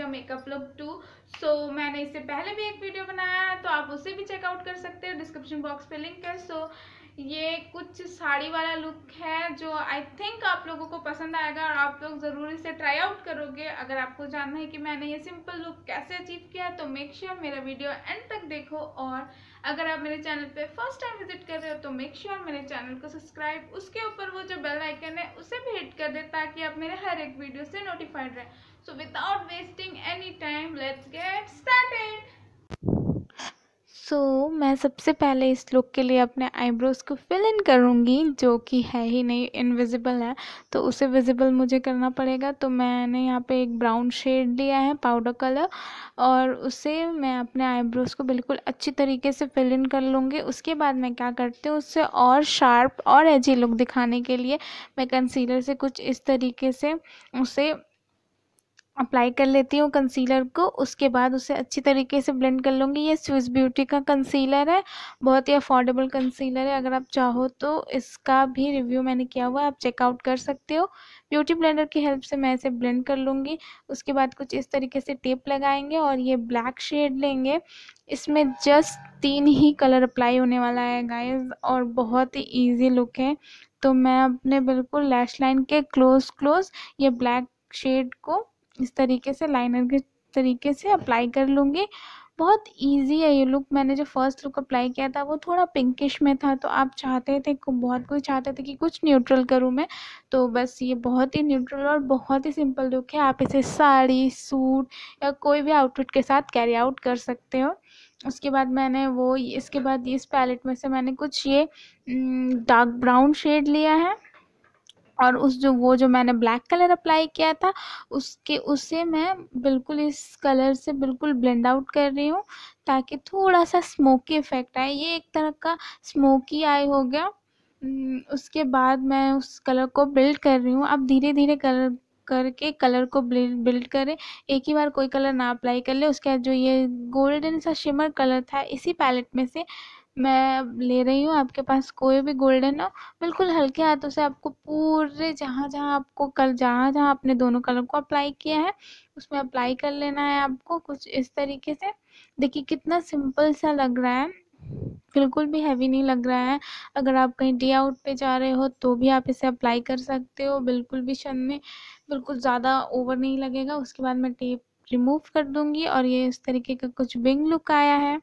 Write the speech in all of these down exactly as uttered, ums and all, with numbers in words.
Your makeup look too. So मैंने इससे पहले भी एक वीडियो बनाया है, तो आप उसे भी चेकआउट कर सकते हो, डिस्क्रिप्शन बॉक्स पे लिंक है। सो so, ये कुछ साड़ी वाला लुक है जो आई थिंक आप लोगों को पसंद आएगा और आप लोग ज़रूर इसे ट्राई आउट करोगे। अगर आपको जानना है कि मैंने ये सिंपल लुक कैसे अचीव किया तो मेक श्योर मेरा वीडियो एंड तक देखो। और अगर आप मेरे चैनल पे फर्स्ट टाइम विजिट कर रहे हो तो मेक श्योर मेरे चैनल को सब्सक्राइब, उसके ऊपर वो जो बेल आइकन है उसे भी हिट कर दे ताकि आप मेरे हर एक वीडियो से नोटिफाइड रहें। So without wasting any time let's get started. So so, मैं सबसे पहले इस लुक के लिए अपने आईब्रोज़ को फिल इन करूँगी, जो कि है ही नहीं, इनविजिबल है, तो उसे विजिबल मुझे करना पड़ेगा। तो मैंने यहाँ पे एक ब्राउन शेड लिया है, पाउडर कलर, और उसे मैं अपने आईब्रोज़ को बिल्कुल अच्छी तरीके से फिल इन कर लूँगी। उसके बाद मैं क्या करती हूँ, उससे और शार्प और एजी लुक दिखाने के लिए मैं कंसीलर से कुछ इस तरीके से उसे अप्लाई कर लेती हूँ कंसीलर को। उसके बाद उसे अच्छी तरीके से ब्लेंड कर लूँगी। ये स्विस ब्यूटी का कंसीलर है, बहुत ही अफोर्डेबल कंसीलर है। अगर आप चाहो तो इसका भी रिव्यू मैंने किया हुआ है, आप चेकआउट कर सकते हो। ब्यूटी ब्लेंडर की हेल्प से मैं इसे ब्लेंड कर लूँगी। उसके बाद कुछ इस तरीके से टेप लगाएंगे और ये ब्लैक शेड लेंगे। इसमें जस्ट तीन ही कलर अप्लाई होने वाला है गाइज, और बहुत ही ईजी लुक है। तो मैं अपने बिल्कुल लैश लाइन के क्लोज क्लोज ये ब्लैक शेड को इस तरीके से लाइनर के तरीके से अप्लाई कर लूँगी। बहुत इजी है ये लुक। मैंने जो फर्स्ट लुक अप्लाई किया था वो थोड़ा पिंकिश में था, तो आप चाहते थे, बहुत कोई चाहते थे कि कुछ न्यूट्रल करूँ मैं, तो बस ये बहुत ही न्यूट्रल और बहुत ही सिंपल लुक है। आप इसे साड़ी, सूट या कोई भी आउटफिट के साथ कैरी आउट कर सकते हो। उसके बाद मैंने वो इसके बाद इस पैलेट में से मैंने कुछ ये डार्क ब्राउन शेड लिया है, और उस जो वो जो मैंने ब्लैक कलर अप्लाई किया था उसके उसे मैं बिल्कुल इस कलर से बिल्कुल ब्लेंड आउट कर रही हूँ ताकि थोड़ा सा स्मोकी इफेक्ट आए। ये एक तरह का स्मोकी आई हो गया। उसके बाद मैं उस कलर को बिल्ड कर रही हूँ। अब धीरे धीरे कलर करके कलर को बिल्ड करें, एक ही बार कोई कलर ना अप्लाई कर ले। उसके बाद जो ये गोल्डन सा शिमर कलर था, इसी पैलेट में से मैं ले रही हूँ। आपके पास कोई भी गोल्डन हो, बिल्कुल हल्के हाथों से आपको पूरे जहाँ जहाँ आपको कल जहाँ जहाँ आपने दोनों कलर को अप्लाई किया है उसमें अप्लाई कर लेना है आपको, कुछ इस तरीके से। देखिए कितना सिंपल सा लग रहा है, बिल्कुल भी हैवी नहीं लग रहा है। अगर आप कहीं डे आउट पे जा रहे हो तो भी आप इसे अप्लाई कर सकते हो, बिल्कुल भी शन में बिल्कुल ज़्यादा ओवर नहीं लगेगा। उसके बाद मैं टेप रिमूव कर दूँगी और ये इस तरीके का कुछ विंग लुक आया है।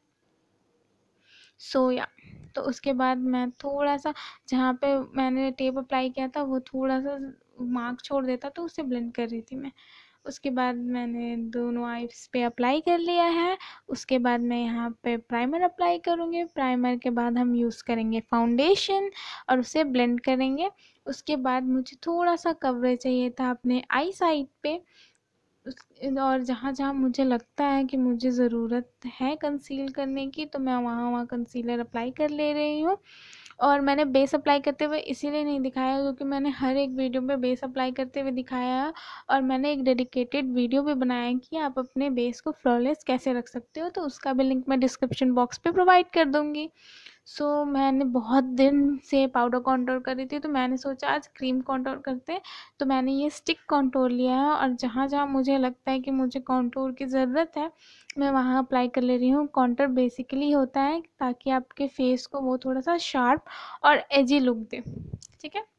सो या तो उसके बाद मैं थोड़ा सा जहाँ पे मैंने टेप अप्लाई किया था वो थोड़ा सा मार्क छोड़ देता तो उसे ब्लेंड कर रही थी मैं। उसके बाद मैंने दोनों आईज पे अप्लाई कर लिया है। उसके बाद मैं यहाँ पे प्राइमर अप्लाई करूँगी। प्राइमर के बाद हम यूज़ करेंगे फाउंडेशन और उसे ब्लेंड करेंगे। उसके बाद मुझे थोड़ा सा कवरेज चाहिए था अपने आई साइड पे, और जहाँ जहाँ मुझे लगता है कि मुझे ज़रूरत है कंसील करने की तो मैं वहाँ वहाँ कंसीलर अप्लाई कर ले रही हूँ। और मैंने बेस अप्लाई करते हुए इसीलिए नहीं दिखाया क्योंकि मैंने हर एक वीडियो में बेस अप्लाई करते हुए दिखाया है, और मैंने एक डेडिकेटेड वीडियो भी बनाया है कि आप अपने बेस को फ्लॉलेस कैसे रख सकते हो, तो उसका भी लिंक मैं डिस्क्रिप्शन बॉक्स पे प्रोवाइड कर दूँगी। सो so, मैंने बहुत दिन से पाउडर कॉन्टोर कर रही थी तो मैंने सोचा आज क्रीम कॉन्टोर करते हैं, तो मैंने ये स्टिक कॉन्टोर लिया है और जहाँ जहाँ मुझे लगता है कि मुझे कॉन्टोर की ज़रूरत है मैं वहाँ अप्लाई कर ले रही हूँ। कॉन्टोर बेसिकली होता है ताकि आपके फेस को वो थोड़ा सा शार्प और एजी लुक दे, ठीक है।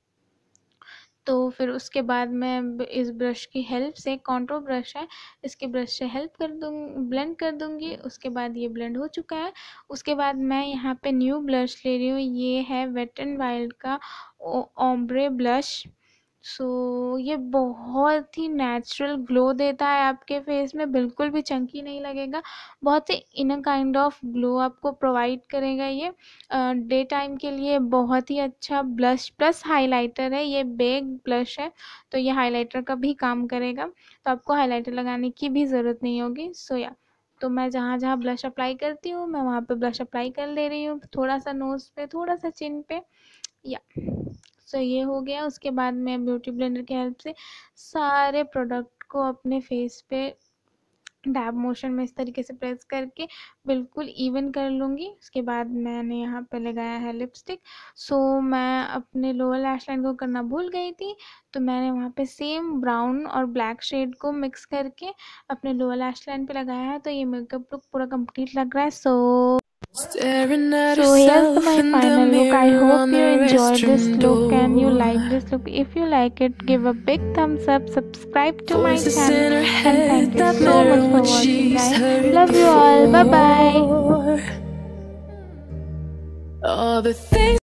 तो फिर उसके बाद मैं इस ब्रश की हेल्प से, कॉन्टोर ब्रश है, इसके ब्रश से हेल्प कर दूँगी, ब्लेंड कर दूँगी। उसके बाद ये ब्लेंड हो चुका है। उसके बाद मैं यहाँ पे न्यू ब्लश ले रही हूँ, ये है वेट एंड वाइल्ड का ओम्ब्रे ब्लश। सो so, ये बहुत ही नेचुरल ग्लो देता है आपके फेस में, बिल्कुल भी चंकी नहीं लगेगा, बहुत ही इनर काइंड ऑफ ग्लो आपको प्रोवाइड करेगा। ये डे टाइम के लिए बहुत ही अच्छा ब्लश प्लस हाइलाइटर है। ये बेग ब्लश है तो ये हाइलाइटर का भी काम करेगा, तो आपको हाइलाइटर लगाने की भी ज़रूरत नहीं होगी। सो या तो मैं जहाँ जहाँ ब्लश अप्लाई करती हूँ मैं वहाँ पे ब्लश अप्लाई कर ले रही हूँ, थोड़ा सा नोज़ पे, थोड़ा सा चिन पे, या सो so, ये हो गया। उसके बाद मैं ब्यूटी ब्लेंडर की हेल्प से सारे प्रोडक्ट को अपने फेस पे डैब मोशन में इस तरीके से प्रेस करके बिल्कुल इवन कर लूँगी। उसके बाद मैंने यहाँ पे लगाया है लिपस्टिक। सो मैं अपने लोअर लैश लाइन को करना भूल गई थी, तो मैंने वहाँ पे सेम ब्राउन और ब्लैक शेड को मिक्स करके अपने लोअर लैश लाइन पे लगाया है। तो ये मेकअप लुक पूरा कंप्लीट लग रहा है। सो Staring at So here's the, herself my in the final look. I mirror hope on you the enjoyed this restroom look and you door. like this look. If you like it, give a big thumbs up, subscribe to my Voices channel, in her and head thank you that so mirror much for what watching, she's guys. heard Love you all. Bye bye. before. All the things